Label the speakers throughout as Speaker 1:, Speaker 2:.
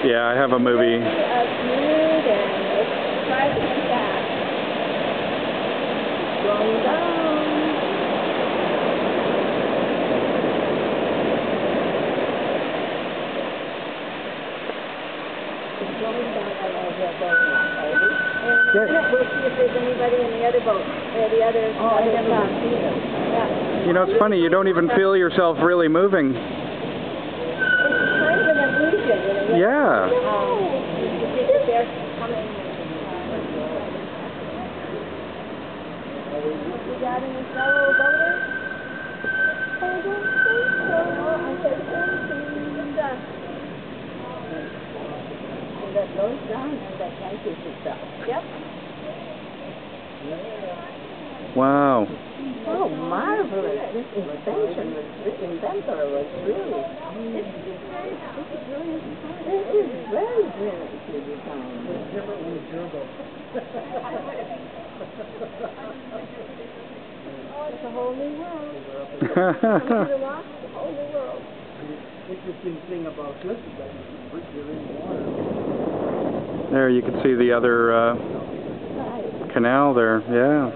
Speaker 1: Yeah, I have a movie.
Speaker 2: Going down.
Speaker 1: Yes.
Speaker 2: We'll see if there's anybody in the other boat. The other. Oh, I never seen them. Yeah.
Speaker 1: You know, it's funny. You don't even feel yourself really moving.
Speaker 2: It's kind of an illusion, you know.
Speaker 1: Yeah.
Speaker 2: You think that they're coming. You got any fellow boaters? I don't think so. I said that goes down and that catches itself. Yep.
Speaker 1: Wow.
Speaker 2: Oh, marvelous. This inventor was really... This is very brilliant to be found. Oh, it's a whole new world. Come to the rock, it's a whole new world.
Speaker 3: The interesting thing about this is that you're in water.
Speaker 1: There, you can see the other canal there. Yeah.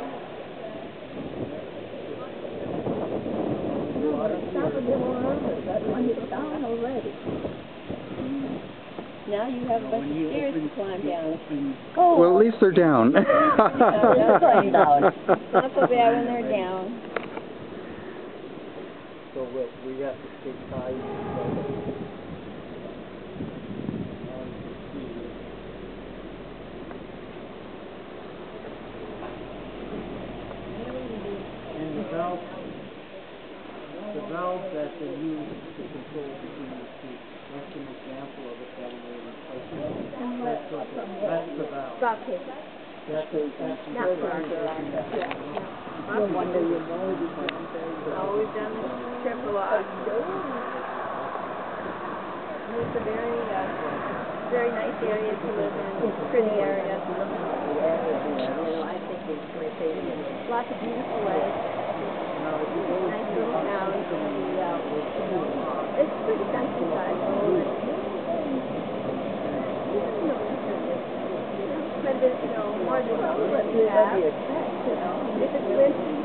Speaker 2: Now you have a bunch of stairs to climb down.
Speaker 1: Well, at least they're down.
Speaker 2: They're going down. Not so bad when they're down.
Speaker 3: So we have to take time. And the valve that they use to control the speed, that's an example of it that way. That's the valve.
Speaker 2: Stop it.
Speaker 3: That's
Speaker 2: Not rocker on that. No wonder you've always done very well. Always done this trip a lot. It's a very nice area to live in. It's a pretty area. I think it's my favorite. Lots of beautiful lakes. Nice little town. It's pretty countryside. But there's, more than what you have. If it's winter,